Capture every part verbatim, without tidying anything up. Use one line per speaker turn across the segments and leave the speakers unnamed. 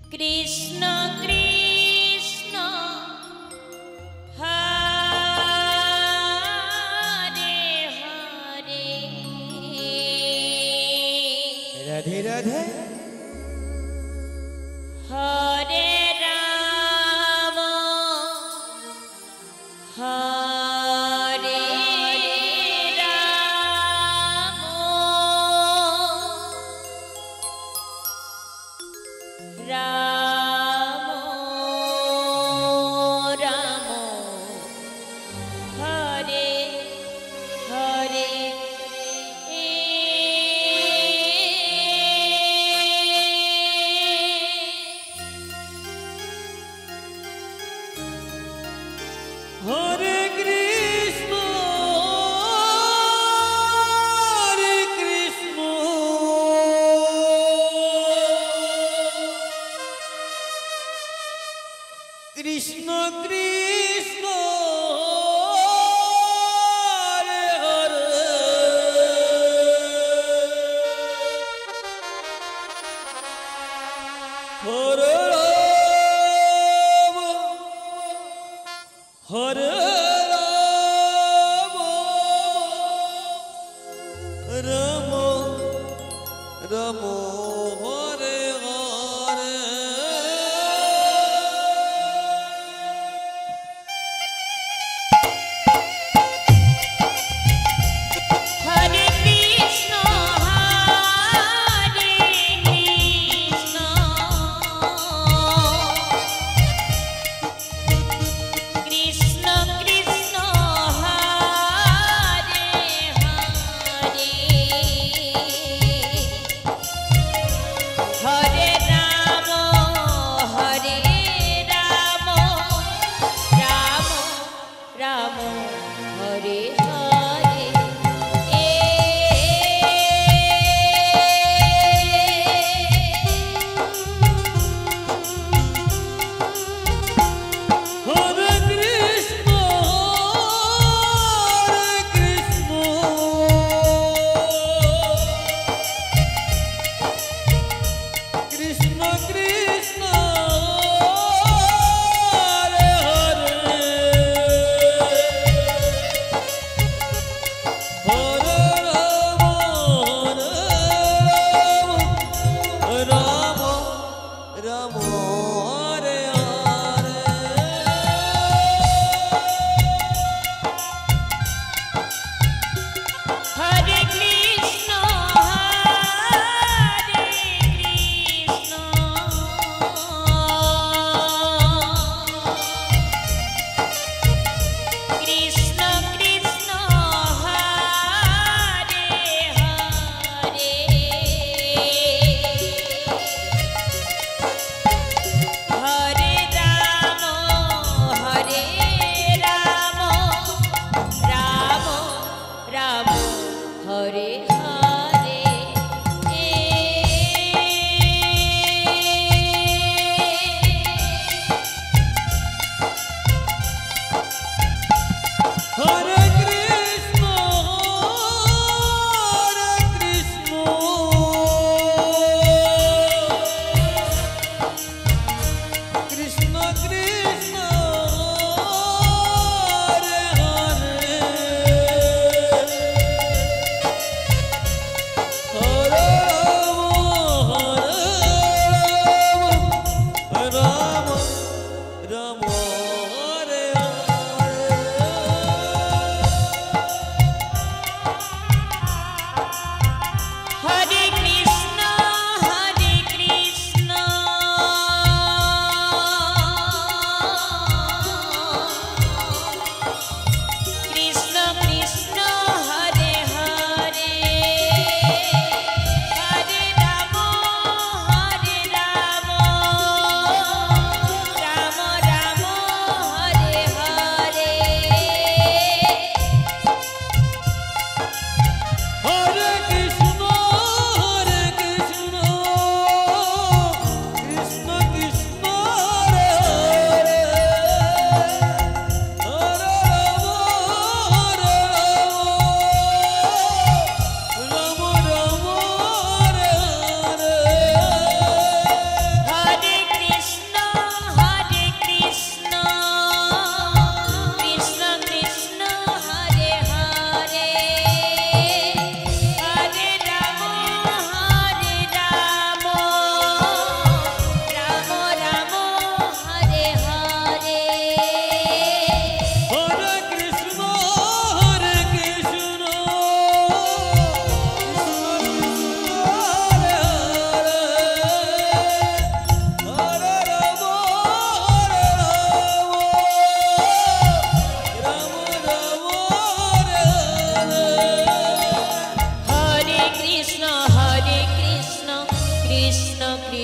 Krishna Krishna Hare Hare
Radhe Radhe
Hare Ram Hare Ram Ram Ram Hare Hare
Hare Krishna Hare Krishna Krishna Krishna Hare Hare Hare Ram Hare Ram Ram Ram Hare Hare
Hare Krishna Hare Krishna Krishna Krishna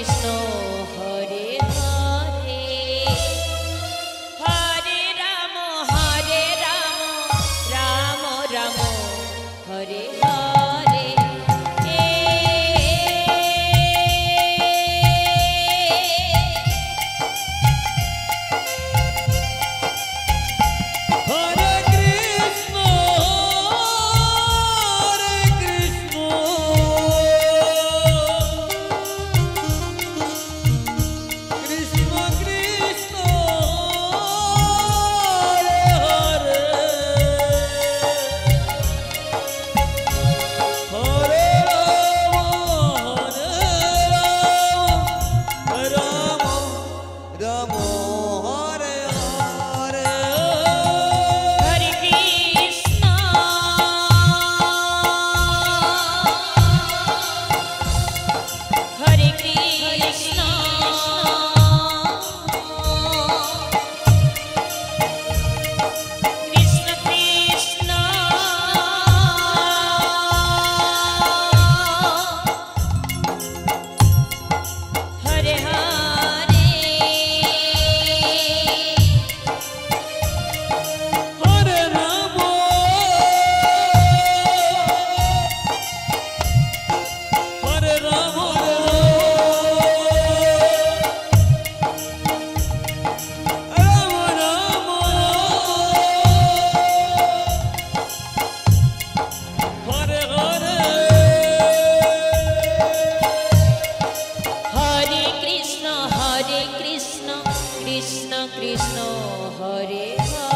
Krishna Hare Hare Hare Ram Hare Ram Ram Ram Hare Hare A
Hare Krishna, Hare Krishna, Krishna Krishna, Hare Hare, Hare Rama, Hare Rama, Rama Hare Hare.
Hare Krishna Hare Krishna Krishna Krishna Hare Hare
Hare Rama, Hare Rama, Rama Rama, Hare Hare.
Hare Krishna Hare Krishna Krishna Krishna Hare Hare